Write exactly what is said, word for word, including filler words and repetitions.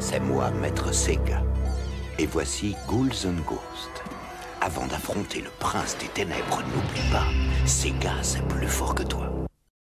C'est moi, Maître Sega. Et voici Ghouls and Ghosts. Avant d'affronter le prince des ténèbres, n'oublie pas, Sega, c'est plus fort que toi.